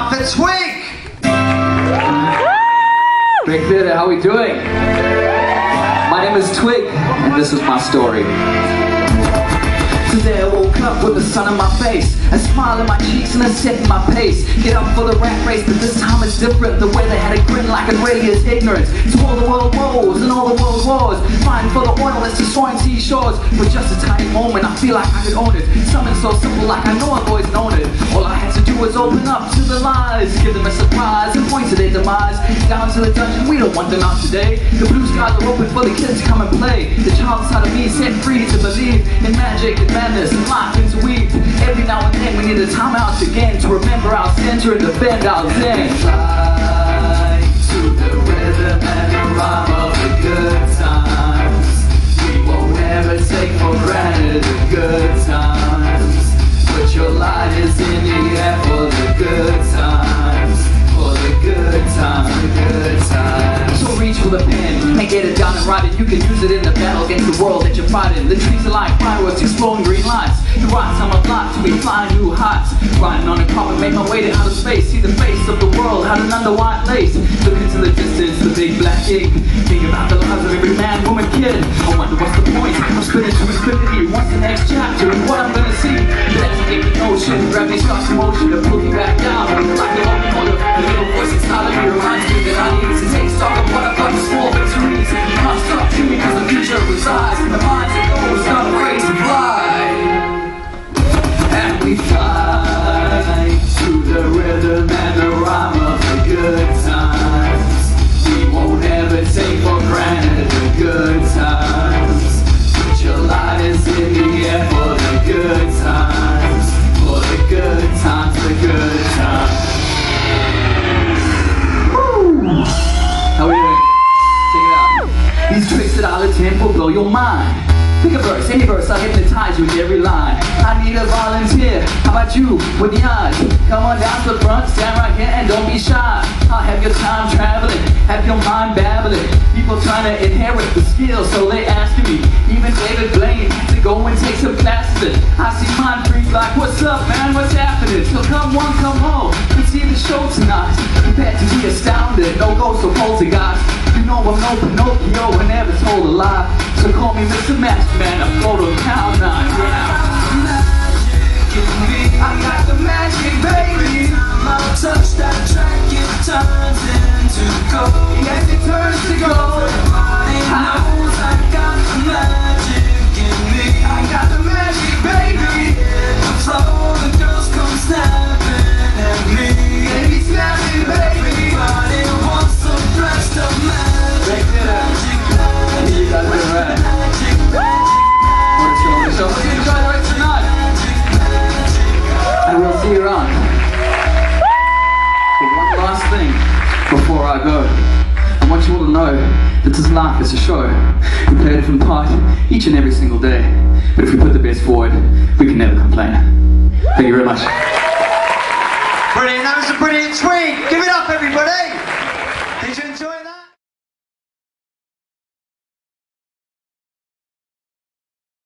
up for Twig! Beck Theatre, how are we doing? My name is Twig, and this is my story. Today I woke up with the sun on my face, a smile in my cheeks and a set in my pace. Get up for the rat race, but this time it's different. The way they had a grin like it really is ignorance. So all the world woes and all the world wars, fighting for the oil that's destroying seashores. For just a tiny moment I feel like I could own it. Something so simple like I know I've always known it. All I had to do was open up to the lies, give them a surprise and point to their demise. Down to the dungeon, we don't want them out today. The blue skies are open for the kids to come and play. The child inside of me is set free to believe in magic and madness and life interweaved. Every now and then we need a time out again to remember our center and defend our zen. Fly to the rhythm and the rhyme of the good times. We won't ever take for granted the good times. Put your light is in the air for the good times. For the good times, the good times. So reach for the pen and get it down and write it. You can use it in the battle against the world that you're fighting. The trees are like fireworks, exploding green lights. The right time of life to be flying new heights. Riding on a carpet, make my way to outer space. See the face of the world, hiding under white lace. Look into the distance, the big black ink. Think about the lives of every man, woman, kid. I wonder what's the point. I'm spinning to infinity. What's the next chapter and what I'm gonna see? Let's take the notion. Gravity starts in motion to pull you back down. Like a locomotive, the little voice inside of me reminds me that I need to take stock of what I've got to small victories. Can't stop to me because the future resides in the minds of those not afraid to fly. And we fly to the rhythm and the rhyme of the good times. We won't ever take for granted the good times. Put your light is in the air for the good times. For the good times, the good times. Woo! How are we doing? Check it out. These tricks that I'll attempt will blow your mind. Pick a verse, any verse, I'll hypnotize you with every line. I need a volunteer, how about you, with the eyes? Come on down to the front, stand right here and don't be shy. I'll have your time traveling, have your mind babbling. People trying to inherit the skills, so they asking me. Even David Blaine to go and take some classes. I see mind freaks like, what's up man, what's happening? So come one, come home, and see the show tonight. Prepare to be astounded, no ghost or poltergeist. You know I'm no Pinocchio and never told a lie. So call me Mr. Master Man, I'm photo town now. Magic in me, I got the magic, baby. I'll touch that track, it turns into gold. Yes, it turns to gold. Everybody knows I got the magic in me. I got the magic, baby. The flow, the girls come snapping at me. They be snapping, baby. Everybody wants a blast of magic, magic, magic. You guys are right. So let's enjoy the rest of the night. And we'll see you around. But one last thing before I go. I want you all to know that this life is a show. We play a different part each and every single day. But if we put the best forward, we can never complain. Thank you very much. Brilliant, that was a brilliant Twig! Give it up everybody!